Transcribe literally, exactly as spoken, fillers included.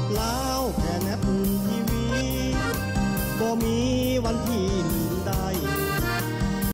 ลาวแค่แนบทีวีบ่มีวันที่